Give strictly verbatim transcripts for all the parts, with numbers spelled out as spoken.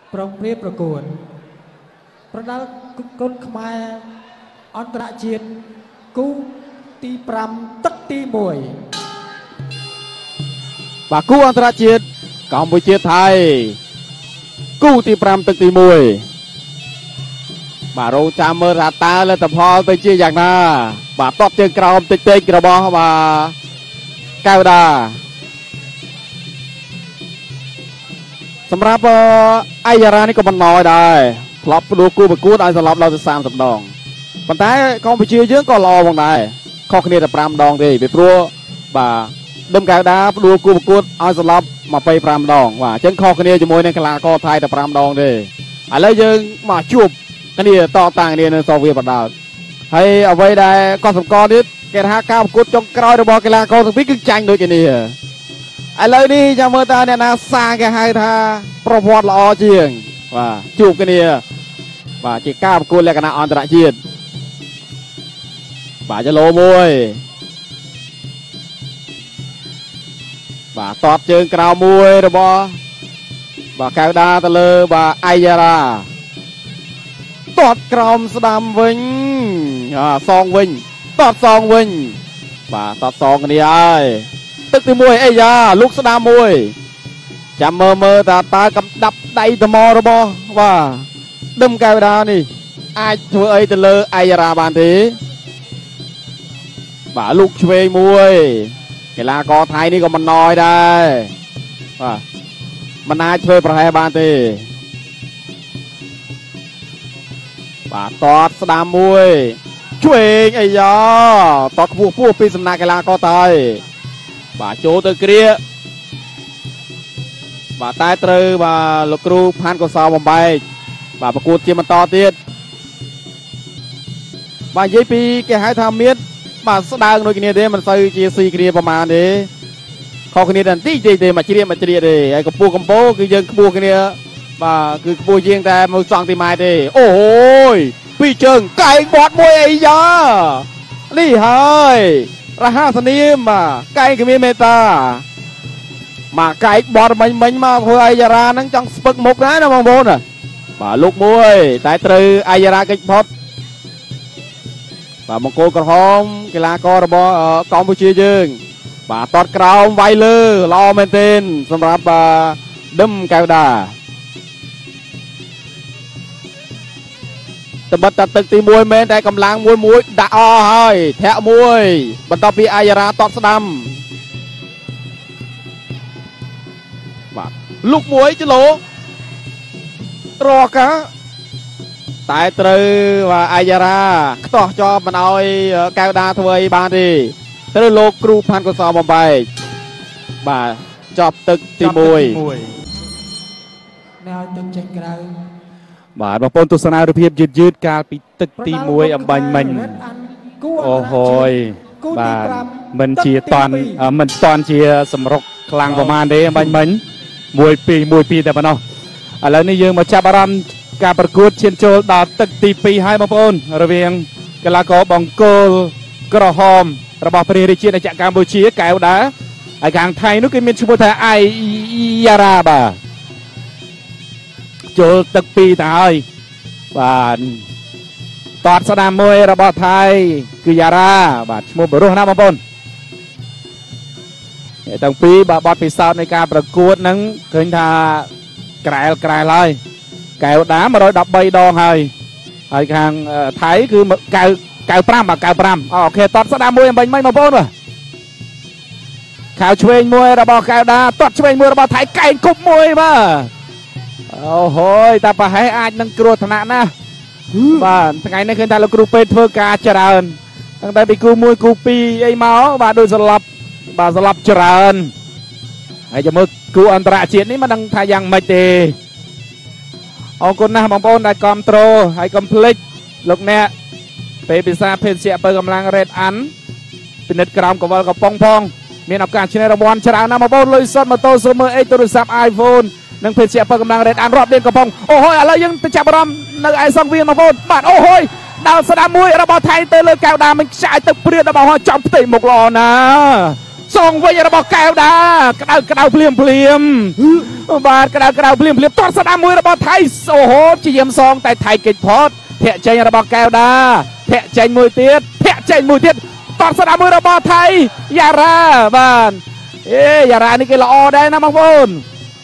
ប្រងព្រាប្រកួតប្រដាល់គុណខ្មែរអន្តរជាតិគូទីប្រាំទឹកទីមួយបាទគូអន្តរជាតិកម្ពុជាថៃគូទីប្រាំទឹកទីមួយបាទរងចាំមើលថាតើលទ្ធផលទៅជាយ៉ាងណាបាទតបជើងក្រោមតិចតិចរបស់បាទកៅដាសម្រាប់អាយ៉ារ៉ានេះក៏មិនណយដែរធ្លាប់ដួលគូប្រកួតឲ្យសន្លប់ដល់ទៅសាមសិបដងប៉ុន្តែកម្ពុជាយើងក៏ល្អផងដែរខុសគ្នាតែប្រាំដងទេពីព្រោះបាទដឹមកៅដាដួលគូប្រកួតឲ្យសន្លប់ยี่สิบห้าដងបាទអញ្ចឹងខុសគ្នាជាមួយនឹងកីឡាករថៃតែប្រាំដងទេឥឡូវយើងមកជួបគ្នាតតាំងគ្នានៅសូវៀតបដាល់ហើយអ្វីដែលក៏សម្គាល់ទៀតគេថាការប្រកួតចុងក្រោយរបស់កីឡាករទាំងពីរគឺចាញ់ដូចគ្នាឥឡូវនេះចាំមើលតើអ្នកណាសាគេហៅថាប្រវត្តិល្អជាងបាទជួបគ្នាបាទជាការប្រកួតលក្ខណៈអន្តរជាតិបាទចលោមួយបាទតតជើងក្រៅមួយរបស់បាទកៅដាទៅលើបាទអាយ៉ារ៉ាតតក្រោមស្ដាំវិញអាសងវិញតតសងវិញបាទតតសងគ្នាហើយទឹកទីមួយអាយ៉ាលូកស្ដាំមួយចាំមើលមើលតើតើកំដាប់ដៃថ្មរបស់បាទដឹមកៅដានេះអាចធ្វើអីទៅលើអាយ៉ារ៉ាបានទេបាទលូកឆ្វេងមួយកីឡាករថៃនេះក៏មិនណយដែរបាទមិនអាចធ្វើប្រហែលបានទេបាទតតស្ដាំមួយឆ្វេងអាយ៉ាតតខ្ពស់ខ្ពស់ពីសំណាក់កីឡាករថៃបាទចូលទៅគ្រាបាទតែត្រូវបាទលោកគ្រូផាន់កុសលបំបែកបាទប្រកួតជាបន្តទៀតបាទនិយាយពីគេហៅថាមានបាទស្ដើងដូចគ្នាទេមិនសូវជាស៊ីគ្នាប្រហែលទេខុសគ្នាតែបន្តិចទេទេមកជ្រៀតមកជ្រៀតទេហើយកម្ពស់កម្ពស់គឺយើងខ្ពស់គ្នាបាទគឺខ្ពស់ជាងតែមួយសង់ទីម៉ែត្រទេអូយពីរជើងកែងបត់មួយអីយ៉ានេះហើយរហ័សនាមបាទកែងគមីមេតាមកកែងបត់មិញមិញមកធ្វើអាយ៉ារ៉ាហ្នឹងចង់ស្ពឹកមុខដែរណាបងប្អូនបាទលុកមួយតែត្រូវអាយ៉ារ៉ាកិច្ចផុតបាទមង្គលក្រហមកីឡាកររបស់កម្ពុជាយើងបាទតតក្រោមវាយលើល្អមែនទែនសម្រាប់ដឹមកៅដាតបិតតទឹកទីមួយមែនតែកម្លាំងមួយមួយដាក់អស់ហើយធាក់មួយបន្ទាប់ពីអាយ៉ារ៉ាតតស្ដាំបាទលុកមួយចលោរកាតែត្រូវបាទអាយ៉ារ៉ាខ្ទាស់ជាប់មិនឲ្យកៅដាធ្វើអីបានទេត្រូវលោកគ្រូផាន់កុសលបំបែកបាទចប់ទឹកទីមួយនៅឲ្យទឹកចេញក្រៅបាទបងប្អូនទស្សនារូបភាពយឺតយឺតកាលពីទឹកទីមួយអំបញ្ញមិញអូហយបាទមិនជាតន់មិនតន់ជាសម្រុកខ្លាំងប្រហែលទេអំបញ្ញមិញមួយពីរមួយពីរតែប៉ុណ្ណោះឥឡូវនេះយើងមកចាប់អារម្មណ៍ការប្រកួតឈានចូលដល់ទឹកទីពីរហើយបងប្អូនរវាងកីឡាករបង្គោលក្រហមរបស់ព្រះរាជាណាចក្រកម្ពុជាកែវដាហើយខាងថៃនោះគេមានឈ្មោះថាអាយ៉ារ៉ាបាទចូលទឹកពីរទៅហើយបាទតតស្ដាមមួយរបស់ថៃគឺយ៉ារ៉ាបាទឈ្មោះបរោះណាបងប្អូនទាំងពីរបាទបទពិសោធន៍នៃការប្រកួតហ្នឹងឃើញថាក្រែលក្រែលហើយកែវដាmột trăm mười baដងហើយហើយខាងថៃគឺកៅកៅ5បាទកៅ5អូខេតតស្ដាមមួយអំបញ្ញមិញបងប្អូនបាទខៅឆ្វេងមួយរបស់កៅដាតតឆ្វេងមួយរបស់ថៃកែងគប់មួយបាទអូហយតែប្រហែលអាចនឹងគ្រោះថ្នាក់ណាស់បាទថ្ងៃនេះឃើញថាលោកគ្រូពេទ្យធ្វើការច្រើនតាំងតែពីគូមួយគូពីរអីមកបាទដូចស្លាប់បាទស្លាប់ច្រើនហើយចាំមើលគូអន្តរជាតិនេះមិនដឹងថាយ៉ាងម៉េចទេអរគុណណាស់បងប្អូនដែលគាំទ្រហើយកុំភ្លេចលោកអ្នកពេលពិសាភេទជាបើកម្លាំងរ៉េតអាន់ពិនិត្យក្រោមកវលកំប៉ុងផងមានឱកាសឈ្នះរង្វាន់ច្រើនណាស់បងប្អូនលុយសុទ្ធម៉ូតូ Super X ទូរស័ព្ទ iPhone និងភេទជាបើកម្លាំងរ៉េតអានរាប់មានកំប៉ុងអូហយឥឡូវយើងទៅចាប់អារម្មណ៍នៅឯសង្វៀនបងប្អូនបាទអូហយដល់ស្ដាំមួយរបស់ថៃទៅលើកៅដាមិនខ្ចាយទឹកព្រាតរបស់ហោះចំផ្ទៃមុខល្អណាសងវិញរបស់កែវដាក្តៅក្តៅភ្លាមភ្លាមបាទក្តៅក្តៅភ្លាមភ្លាមតតស្ដាមមួយរបស់ថៃអូហូជាយាមសងតែថៃកិច្ចផតធាក់ចេញរបស់កែវដាធាក់ចេញមួយទៀតធាក់ចេញមួយទៀតតតស្ដាមមួយរបស់ថៃយ៉ារ៉ាបាទអេយ៉ារ៉ានេះគេល្អដែរណាបងប្អូន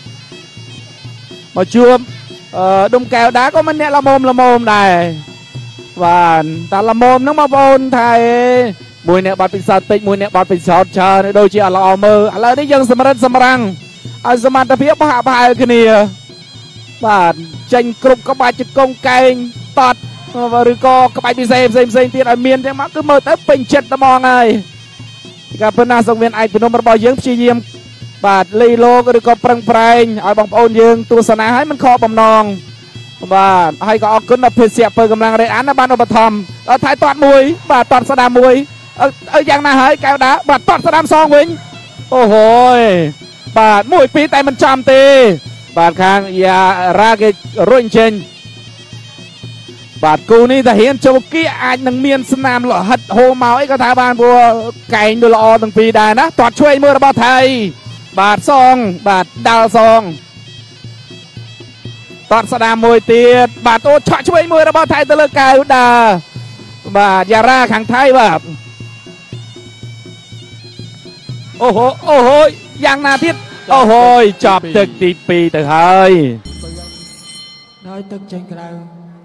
មកជួបអឺដុំកែវដាក៏មិនអ្នកល្មមល្មមដែរបាទតែល្មមហ្នឹងបងប្អូនថៃមួយអ្នកបាត់ពិសោធន៍តិចមួយអ្នកបាត់ពិសោធន៍ច្រើនដូចជាអត់ល្អមើលឥឡូវនេះយើងសម្រិតសម្រាំងឲ្យសមត្ថភាពបហាក់បហែលគ្នាបាទចេញគ្រប់ក្បាច់ជង្គង់កែងតតឬក៏ក្បាច់ពិសេសផ្សេងផ្សេងទៀតឲ្យមានទាំងមកគឺមើលទៅពេញចិត្តតែហ្មងហើយការប៉ុណ្ណាសង្វៀនឯកភ្នំរបស់យើងព្យាយាមបាទលីលោកឬក៏ប្រឹងប្រែងឲ្យបងប្អូនយើងទស្សនាឲ្យមិនខកបំណងបាទហើយក៏អរគុណដល់ភេសជ្ជៈពើកម្លាំងរេអានបានឧបត្ថម្ភដល់ថៃតតមួយបាទតតស្ដាមមួយអឺយ៉ាងណាហើយកែវដាបាទតតស្ដាមសងវិញអូហូយបាទមួយពីរតែមិនចំទេបាទខាងយ៉ារ៉ាគេរុញចេញបាទគូនេះតាហ៊ានចូលគៀអាចនឹងមានស្នាមលោហិតហូរមកអីក៏ថាបានព្រោះកែងទៅល្អទាំងពីរដែរណាតាត់ឆ្វេងមួយរបស់ថៃបាទសងបាទដាល់សងតតស្ដាមមួយទៀតបាទអូឆក់ឆ្វេងមួយរបស់ថៃទៅលើកែវដាបាទយ៉ារ៉ាខាងថៃបាទអូហូអូហូយ៉ាងណាទៀតអូហូយចប់ទឹកទីពីរទៅហើយដោយទឹកចេញក្រៅ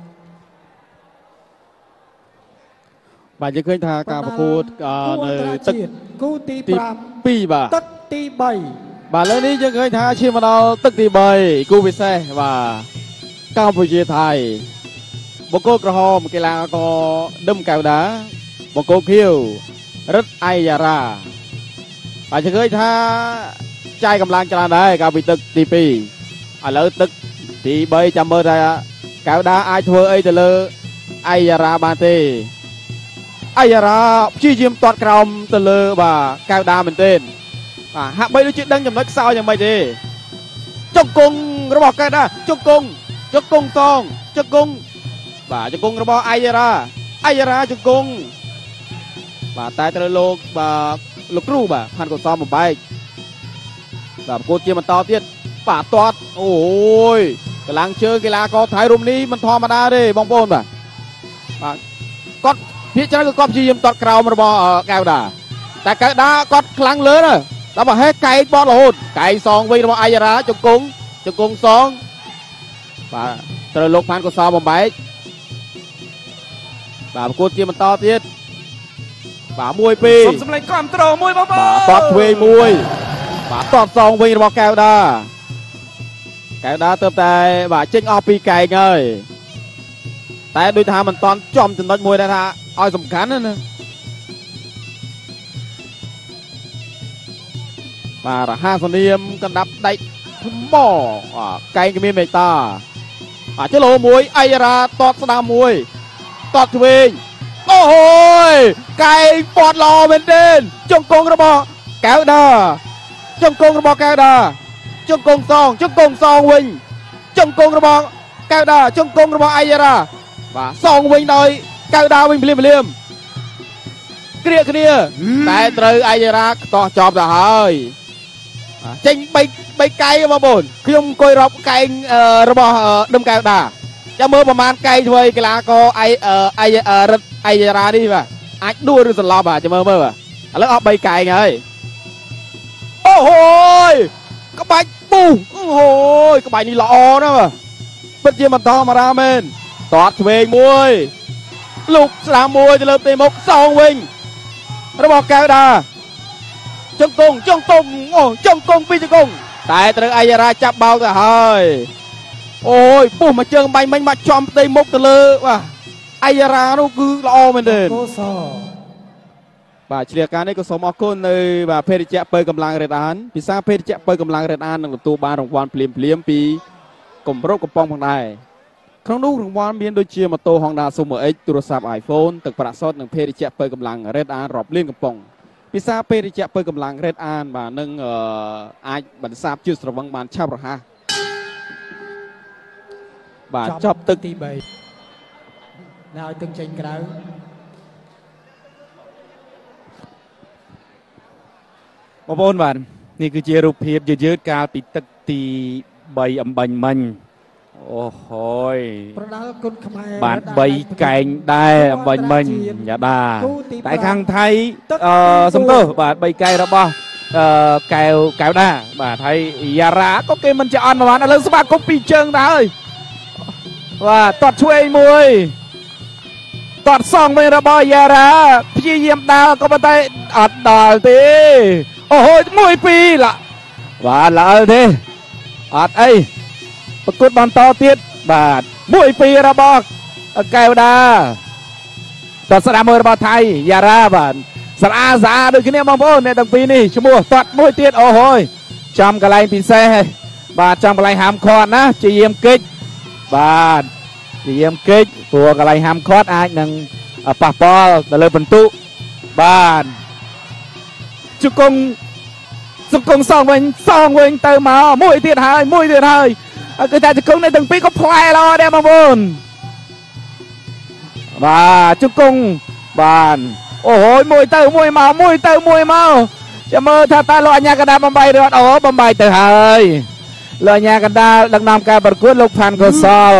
បាទយើងឃើញថាការប្រកួតនៅទឹកគូទីពីរបាទទឹកទីបីបាទឥឡូវនេះយើងឃើញថាឈានមកដល់ទឹកទីបីគូពិសេសបាទកម្ពុជាថៃបង្គោលក្រហមកីឡាករដឹមកែវដាបង្គោលខៀវរិទ្ធអាយ៉ារ៉ាបាទយើងឃើញថាចាយកម្លាំងច្រើនដែរកាលពីទឹកទីពីរឥឡូវទឹកទីបីចាំមើលថាកែវដាអាចធ្វើអីទៅលើអាយ៉ារ៉ាបានទេអាយ៉ារ៉ាព្យាយាមទាត់ក្រោមទៅលើបាទកែវដាមែនទេបាទហាក់បីដូចជាដឹងចំណុចខ្សោយយ៉ាងម៉េចទេជង្គង់របស់កែវដាជង្គង់ជង្គង់សងជង្គង់បាទជង្គង់របស់អាយ៉ារ៉ាអាយ៉ារ៉ាជង្គង់បាទតែត្រូវលោកបាទលោកគ្រូបាទផាន់កុសលបំបែកបាទប្រកួតជាបន្តទៀតបាទទាត់អូយកម្លាំងជើងកីឡាករថៃរុំនេះមិនធម្មតាទេបងប្អូនបាទបាទគាត់ភាគច្រើនគឺគាត់ព្យាយាមទាត់ក្រោមរបស់កែវដាតែកែវដាគាត់ខ្លាំងលើណាដល់បើហេកែងបត់រហូតកែងសងវិញរបស់អាយ៉ារ៉ាជង្គង់ជង្គង់សងបាទត្រូវលោកផាន់កុសលបំបែកបាទប្រកួតជាបន្តទៀតបាទមួយពីរសូមសម្លេងគ្រប់ត្រូលមួយបងប្អូនបាទតតទ្វេមួយបាទតតសងវិញរបស់កែវដាកែវដាទើបតែបាទចេញអស់ពីកែងហើយតែដូចថាមិនតន់ចំចំណុចមួយដែរថាឲ្យសំខាន់ណាបាទរហាសនាមកណ្ដាប់ដៃថ្មកែងគ្មានមេតាបាទចលោមួយអាយ៉ារ៉ាតតស្ដាមមួយតតឆ្វេងអូហូយកែងពតល្អមែនទេជង្គង់របស់កែវដាជង្គង់របស់កែវដាជង្គង់សងជង្គង់សងវិញជង្គង់របស់កែវដាជង្គង់របស់អាយ៉ារ៉ាបាទសងវិញដោយកែវដាវិញភ្លាមភ្លាមគ្រាគ្នាតែត្រូវអាយ៉ារ៉ាខ្ទាស់ចប់ទៅហើយចេញបីបីកែងបងប្អូនខ្ញុំអង្គុយរាប់កែងរបស់ដឹមកែវដាចាំមើលប្រហែលកែងធ្វើឲ្យកីឡាករអាយអាយរិទ្ធអាយ៉ារ៉ានេះបាទអាចដួលឬសន្លប់បាទចាំមើលមើលបាទឥឡូវអស់បីកែងហើយអូហូយក្បាច់ពុះអូហូយក្បាច់នេះល្អណាស់បាទពិតជាមិនធម្មតាមែនតតឆ្វេងមួយលោកស្ដាមមួយទៅលើផ្ទៃមុខសងវិញរបស់កែវដាជង្គង់ជង្គង់អូជង្គង់ពីជង្គង់តែត្រូវអាយ៉ារ៉ាចាប់បោកទៅហើយអូយពុះមកជើងបាញ់មិញមកចំផ្ទៃមុខទៅលើបាទអាយ៉ារ៉ានោះគឺល្អមែនទេកុសលបាទឆ្លៀកការនេះក៏សូមអរគុណនៅបាទភេទជ្ជៈពើកម្លាំងរ៉េតអានពិសាភេទជ្ជៈពើកម្លាំងរ៉េតអាននឹងទទួលបានរង្វាន់ភ្លាមភ្លាមពីគម្រោបកំប៉ុងផងដែរក្នុងនោះរង្វាន់មានដូចជាម៉ូតូ Honda Sumer X ទូរស័ព្ទ iPhone ទឹកប្រាក់សុទ្ធនិងភេទជ្ជៈពើកម្លាំងរ៉េតអានរាប់លានកំប៉ុងពិសាភេទជ្ជៈពើកម្លាំងរ៉េតអានបាទនឹងអាចបន្សាបជឿស្រវឹងបានឆាប់រហ័សបាទចប់ទឹកទីបីនៅឲ្យទឹកចេញក្រៅបងប្អូនបាទនេះគឺជារូបភាពយឺតៗកាលពីទឹកទីបីអំបញ្ញមិញអូហូយប្រដាល់គុណខ្មែរបានបីកែងដែរអំបញ្ញមិញយ៉ាដាតែខាងថៃអឺសំទោសបាទបីកែងរបស់អឺកែវកែវដាបាទហើយយ៉ារ៉ាក៏គេមិនជាអន់ប្រហែលឥឡូវស្វាគប់ពីជើងដែរហើយបាទតត់ឆ្វេងមួយតត់សងវិញរបស់យ៉ារ៉ាព្យាយាមដើរក៏ប៉ុន្តែអត់ដល់ទេអូហូយមួយពីរឡាបាទឡើយទេអត់អីប្រកួតបន្តទៀតបាទមួយពីររបស់កែវដាតត់ស្ដាប់មួយរបស់ថៃយ៉ារ៉ាបាទស្អាស្អាដូចគ្នាបងប្អូនអ្នកទាំងពីរនេះឈ្មោះតត់មួយទៀតអូហូយចំកន្លែងពិសេសបាទចំកន្លែងហាមឃាត់ណាជាយាមកិច្ចបាទជាយាមកិច្ចព្រោះកន្លែងហាមឃាត់អាចនឹងប៉ះពាល់ទៅលើបន្ទុកបាទជង្គង់ជង្គង់សងវិញសងវិញទៅមកមួយទៀតហើយមួយទៀតហើយគឺថាជង្គង់នេះទាំងពីរក៏ផ្លែល្អដែរបងប្អូនបាទជង្គង់បាទអូហូយមួយទៅមួយមកមួយទៅមួយមកចាំមើលថាតើលោកអញ្ញាកណ្ដាលបំបីឬអត់អូបំបីទៅហើយលោកអញ្ញាកណ្ដាលដឹកនាំការប្រកួតលោកផាន់កុសល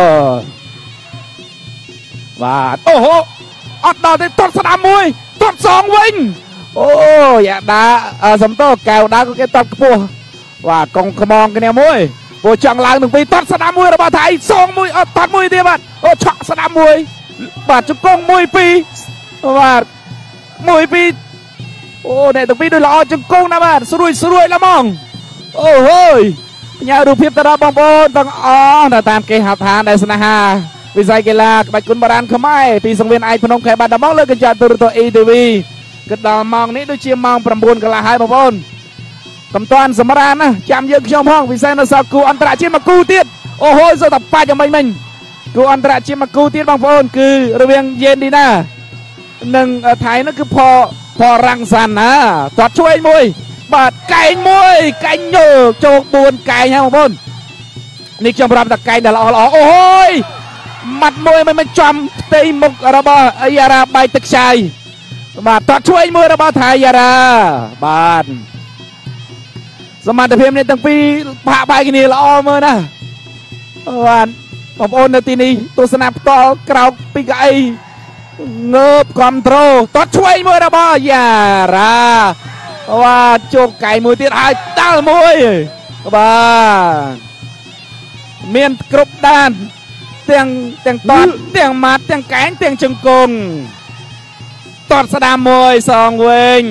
បាទអូហូអត់ដល់ទេទាត់ស្ដាំមួយទាត់សងវិញអូយ៉ាដាសំតោកែវដាក៏គេទាត់ខ្ពស់បាទកងខ្មងគ្នាមួយព្រោះចង់ឡើងនឹងពីទាត់ស្ដាំមួយរបស់ថៃសងមួយអត់ទាត់មួយទៀតបាទអូឆក់ស្ដាំមួយបាទជង្គង់មួយពីរបាទមួយពីរអូអ្នកទាំងពីរដូចល្អជង្គង់ណាបាទស្រួយស្រួយឡហ្មងអូហើយញ៉ាំរូបភាពទៅដល់បងប្អូនទាំងអស់នៅតាមគេហៅថាដែលស្នេហាវិស័យកីឡាក្បាច់គុណបុរាណខ្មែរពីសង្វៀនឯកភ្នំខេត្តបាត់ដំបងលើកញ្ចក់ទូរទស្សន៍ អ៊ី ទី វី គិតដល់ម៉ោងនេះដូចជាម៉ោងប្រាំបួនកន្លះហើយបងប្អូនកំតាន់សម្រានណាចាំយើងខ្ញុំផងពិសេសនៅសល់គូអន្តរជាតិមួយគូទៀតអូហូយសូតែបាច់យ៉ាងម៉េចមិញគូអន្តរជាតិមួយគូទៀតបងប្អូនគឺរវាងយេនឌីណានិងថៃនោះគឺផផរាំងសាន់ណាទាត់ឆ្វេងមួយបាទកែងមួយកែងញើជោគបួនកែងហ្នឹងបងប្អូននេះខ្ញុំប្រាប់ថាកែងដែលល្អល្អអូហូយម៉ាត់មួយមិនចំផ្ទៃមុខរបស់យ៉ារ៉ាបាយទឹកខ្ចាយបាទទាត់ឆ្វេងមួយរបស់ថៃយ៉ារ៉ាបាទសមត្ថភាពនេះទាំងពីរបាក់បាយគ្នាល្អមើលណាបាទបងប្អូននៅទីនេះទស្សនាផ្ទាល់ក្រោកពីកៅអីងើបគ្រប់ត្រូលទាត់ឆ្វេងមួយរបស់យ៉ារ៉ាបាទជោគកែងមួយទៀតហើយដាល់មួយបាទមានគ្រប់ដានទាំងទាំងតត់ទាំងម៉ាត់ទាំងកែងទាំងជង្គង់តត់ស្ដាំមួយសងវិញ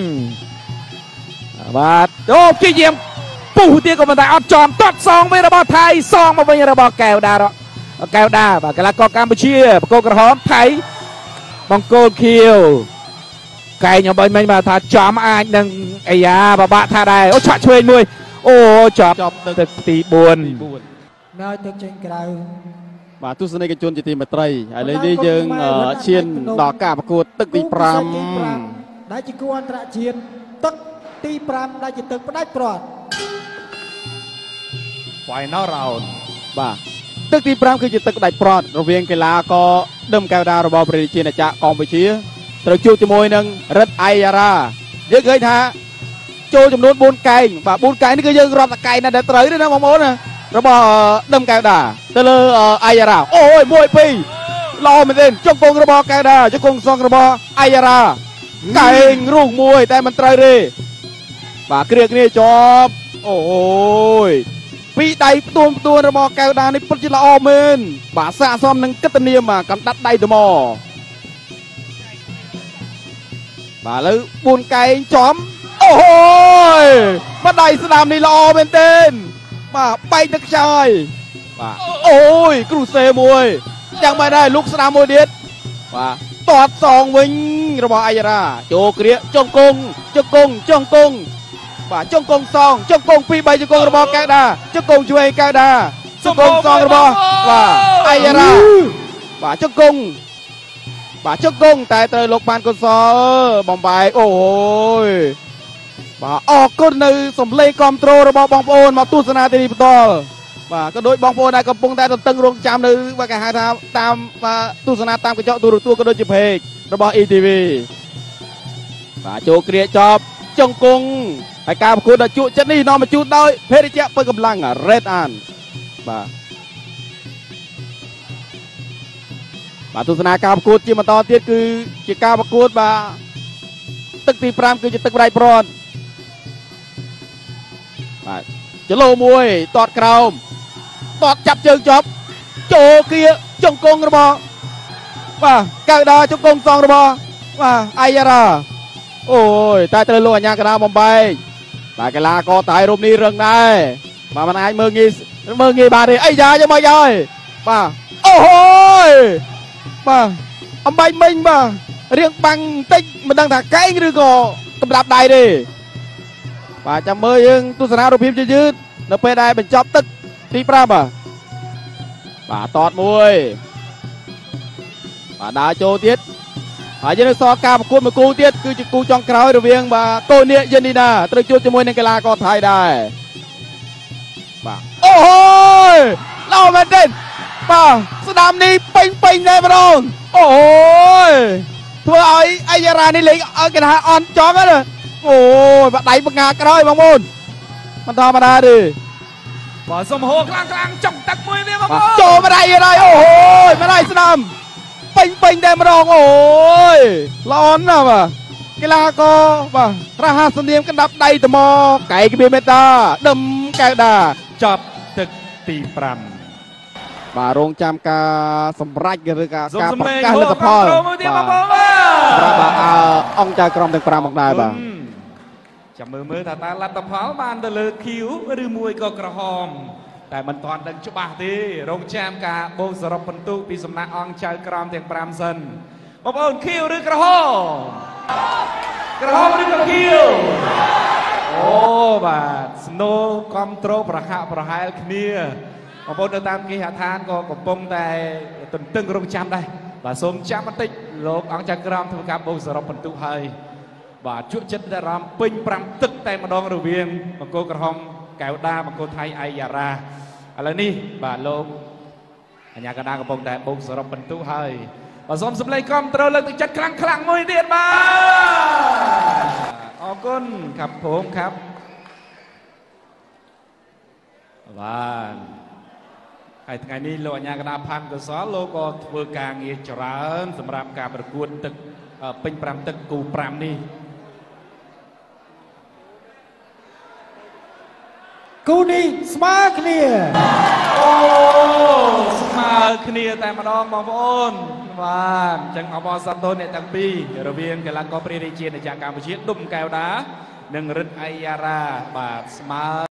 បាទអូព្យាយាមពុះទៀតក៏មិនតែអត់ចំតត់សងវិញរបស់ថៃសងមកវិញរបស់កែវដាកែវដាបាទកីឡាករកម្ពុជាបង្គោលក្រហមថៃបង្គោលខៀវកែងអំបញ្ញមិញបាទថាចំអាចនឹងអាយ៉ាបបាក់ថាដែរអូឆាក់ឆ្វេងមួយអូចប់ទឹកទីបួននៅទឹកចេញក្រៅបាទទស្សនិកជនជាទីមេត្រីឥឡូវនេះយើងឈានដល់ការប្រកួតទឹកទីប្រាំដែលជាគូអន្តរជាតិទឹកទីប្រាំដែលជាទឹកផ្ដាច់ព្រាត់ Final round បាទទឹកទីប្រាំគឺជាទឹកផ្ដាច់ព្រាត់រវាងកីឡាករដឹមកែវដារបស់ព្រះរាជាណាចក្រកម្ពុជាត្រូវជួបជាមួយនឹងរិទ្ធអៃយ៉ារ៉ាយើងឃើញថាចូលចំនួនបួនកែងបាទបួនកែងនេះគឺយើងរាប់តែកែងណាដែលត្រូវទេណាបងប្អូនណារបស់ដឹមកែវដាទៅលើអៃយ៉ារ៉ាអូយមួយពីរល្អមែនទេជង្គង់របស់កែវដាជង្គង់សងរបស់អៃយ៉ារ៉ាកែងរូសមួយតែមិនត្រូវទេបាទគ្រាគ្នាជាប់អូយពីដៃផ្ទួនផ្ទួនរបស់កែវដានេះពិតជាល្អមែនបាទស័ក្តិសមនឹងកិត្តិនាមកំដាត់ដៃទៅមកបាទឥឡូវបួនកែងចំអូយមកដៃស្ដាំនេះល្អមែនទេបាទបែកទឹកខ្ចាយបាទអូយគ្រូសេមួយយ៉ាងម៉េចដែរលោកស្ដាំមួយទៀតបាទតតសងវិញរបស់អៃយ៉ារ៉ាចូលគ្រាជង្គង់ជង្គង់ជង្គង់បាទជង្គង់សងជង្គង់ពីរបីជង្គង់របស់កែវដាជង្គង់ឆ្វេងកែវដាជង្គង់សងរបស់បាទអៃយ៉ារ៉ាបាទជង្គង់បាទជង្គង់តែត្រូវលោកបានកុសលបំបែកអូយបាទអរគុណនៅសំឡេងគាំទ្ររបស់បងប្អូនមកទស្សនាទីនេះបន្តបាទក៏ដូចបងប្អូនដែលកំពុងតែទន្ទឹងរង់ចាំនៅបាទគេហៅថាតាមទស្សនាតាមកញ្ចក់ទូរទស្សន៍ក៏ដូចជាเพจរបស់ អ៊ី ទី វី បាទចូលគ្រាចប់ជង្គង់ហើយការប្រកួតដ៏ជក់ចិត្តនេះនាំមកជូនដោយភេរជ្ជៈពើកម្លាំង Red An បាទបាទទស្សនាការប្រកួតជាបន្តទៀតគឺជាការប្រកួតបាទទឹកទីប្រាំគឺជាទឹកប្រៃប្រនបាទចលោមួយតតក្រោមតតចាប់ជើងចប់ចូលគៀចង្គង់របស់បាទកៅដាជង្គង់សងរបស់បាទអាយ៉ារ៉ាអូយតែត្រូវលោកអាញាកណ្ដាលបំបែកតែកីឡាករតៃរូបនេះរឹងដែរបាទមិនអាចមើលងាយមើលងាយបានទេអីយ៉ាយ៉ាងម៉េចហើយបាទអូហូយបាទអំបែកមិញបាទរៀងបាំងបន្តិចមិនដឹងថាកែងឬក៏កម្រាប់ដៃទេបាទចាំមើលយើងទស្សនារូបភាពយឺតៗនៅពេលដែលបញ្ចប់ទឹកទីប្រាំបាទបាទតតមួយបាទដើរចូលទៀតហើយយើងនឹងសល់ការប្រកួតមួយគូទៀតគឺជាគូចុងក្រោយរវាងបាទកូនៀកយិននីណាត្រូវជួបជាមួយនឹងកីឡាករថៃដែរបាទអូហូយឡូមែនទេបាទស្ដាមនេះពេញពេញតែម្ដងអូយធ្វើឲ្យអាយ៉ារ៉ានេះលេងឲ្យគេថាអន់ចង់ណាអូយបាក់ដៃបង្ងាក្រោយបងប្អូនមិនធម្មតាទេបាទសុំហូរខ្លាំងខ្លាំងចង់ទឹកមួយនេះបងប្អូនចូលម្ដាយហើយអូយម្ដាយស្ដាំពេញពេញតែម្ដងអូយល្អណាស់បាទកីឡាករបាទរហ័សនាមកណ្ដាប់ដៃត្មកែកមានមេត្តាដឹមកៅដាចប់ទឹកទីប្រាំបាទរងចាំការសម្រេចឬការការប្រកាសលទ្ធផលបាទសម្រាប់បាទអង្គចៅក្រមទាំងប្រាំមកដែរបាទចាំមើលមើលថាតើលទ្ធផលបានទៅលើខៀវឬមួយក៏ក្រហមតែមិនទាន់ដឹងច្បាស់ទេរងចាំការបូកសរុបពិន្ទុពីសំណាក់អង្គចៅក្រមទាំងប្រាំសិនបងប្អូនខៀវឬក្រហមក្រហមឬក៏ខៀវអូបាទស្នូគ្រប់ត្រូលប្រហាក់ប្រហែលគ្នាបងប្អូននៅតាមគេហដ្ឋានក៏កំពុងតែទន្ទឹងរង់ចាំដែរបាទសូមចាំបន្តិចលោកអង្គចៅក្រមធ្វើការបូកសរុបពិន្ទុហើយបាទជក់ចិត្តអារម្មណ៍ពេញប្រាំទឹកតែម្ដងរវាងបង្គោលក្រហមកែវដាបង្គោលថៃអាយ៉ារ៉ាឥឡូវនេះបាទលោកអញ្ញាកណ្ដាលកំពុងតែបូកសរុបពិន្ទុហើយបាទសូមសម្លេងគ្រប់ត្រូលលើកទឹកចិត្តខ្លាំងខ្លាំងមួយទៀតបាទអរគុណครับผมครับបាទហើយថ្ងៃនេះលោកអញ្ញាកណ្ដាលផាន់កសលលោកក៏ធ្វើការងារច្រើនសម្រាប់ការប្រកួតទឹកពេញប្រាំទឹកគូប្រាំនេះគូនេះស្មើគ្នាអូស្មើគ្នាតែម្ដងបងប្អូនបាទអញ្ចឹងអបអរសាទរអ្នកទាំងពីររវាងកីឡាករព្រះរាជាណាចក្រកម្ពុជាដុំកែវដានិងរិទ្ធអាយ៉ារ៉ាបាទស្មើ